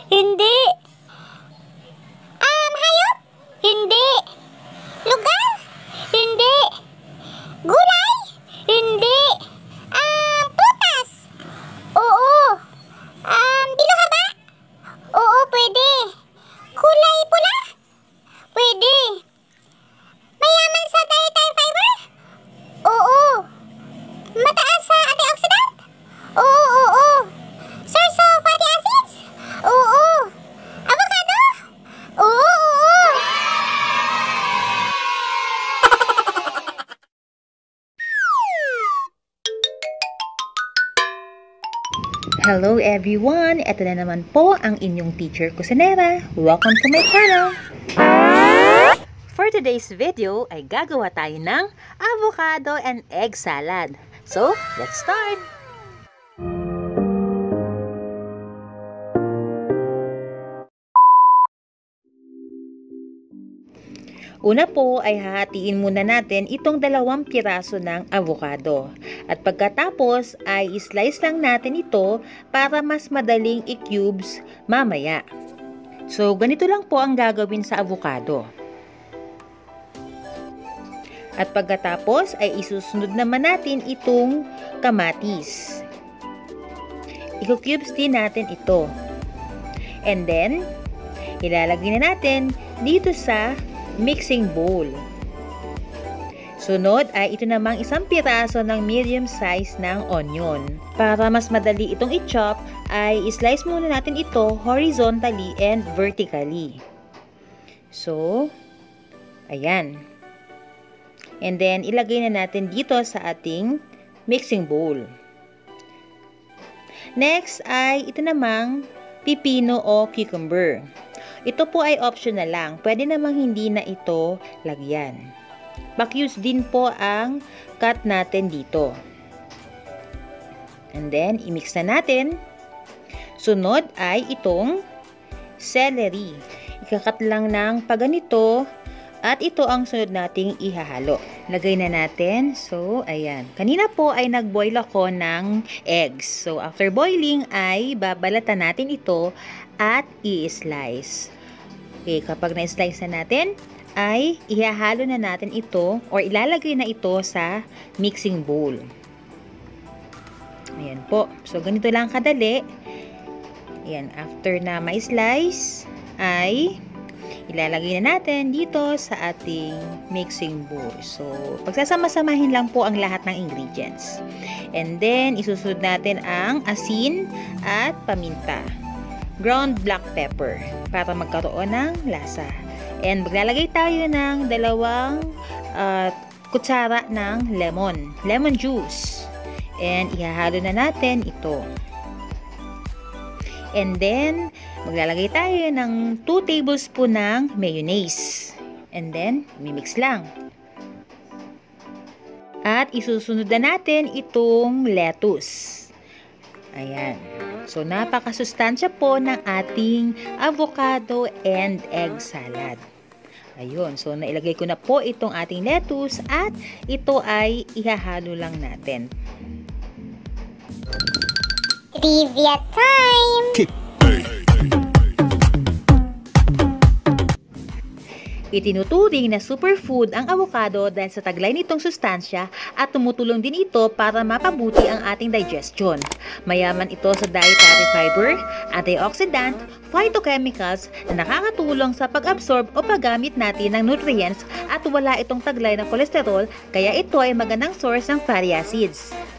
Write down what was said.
Hindi. Hayop? Hindi. Lugar? Hindi. Gulay? Hindi. Prutas? Oo. Bilog ba? Oo, pwede. Kulay pula? Pwede. Mayaman sa dietary fiber? Oo. Mataas sa antioxidant? Oo. Source of fatty acids? Oo. Avocado? Oo. Hello everyone! Ito na naman po ang inyong teacher kusinera. Welcome to my channel! For today's video ay gagawa tayo ng avocado and egg salad. So, let's start! Una po ay hahatiin muna natin itong 2 piraso ng avocado. At pagkatapos ay slice lang natin ito para mas madaling i-cubes mamaya. So, ganito lang po ang gagawin sa avocado. At pagkatapos ay isusunod naman natin itong kamatis. I-cubes din natin ito. And then, ilalagay na natin dito sa mixing bowl. Sunod ay ito namang 1 piraso ng medium size ng onion. Para mas madali itong i-chop ay i-slice muna natin ito horizontally and vertically. So, ayan. And then ilagay na natin dito sa ating mixing bowl. Next ay ito namang pipino o cucumber. Ito po ay optional lang. Pwede namang hindi na ito lagyan. Back-use din po ang cut natin dito. And then, i-mix na natin. Sunod ay itong celery. Ikakat lang ng paganito at ito ang sunod nating ihahalo. Lagay na natin. So, ayan. Kanina po ay nag-boil ako ng eggs. So, after boiling ay babalatan natin ito at i-slice. Okay, kapag na-slice na natin, ay ihahalo na natin ito or ilalagay na ito sa mixing bowl. Ayan po. So, ganito lang kadali. Ayan, after na ma-slice, ay ilalagay na natin dito sa ating mixing bowl. So, pagsasama-samahin lang po ang lahat ng ingredients. And then, isusunod natin ang asin at paminta. Ground black pepper para magkaroon ng lasa. And maglalagay tayo ng 2 kutsara ng lemon juice. And ihahalo na natin ito. And then maglalagay tayo ng 2 tablespoon ng mayonnaise. And then mimix lang. At isusunod na natin itong lettuce. Ayan. So, napakasustansya po ng ating avocado and egg salad. Ayun. So, nailagay ko na po itong ating lettuce at ito ay ihahalo lang natin. Trivia time! Itinuturing na superfood ang avocado dahil sa taglay nitong sustansya at tumutulong din ito para mapabuti ang ating digestion. Mayaman ito sa dietary fiber, antioxidant, phytochemicals na nakakatulong sa pag-absorb o paggamit natin ng nutrients at wala itong taglay ng kolesterol kaya ito ay magandang source ng fatty acids.